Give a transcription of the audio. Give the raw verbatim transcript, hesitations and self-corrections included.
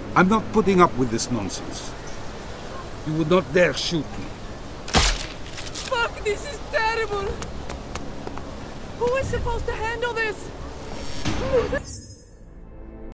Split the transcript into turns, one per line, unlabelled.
I'm not putting up with this nonsense. You would not dare shoot me.
Fuck, this is terrible! Who is supposed to handle this?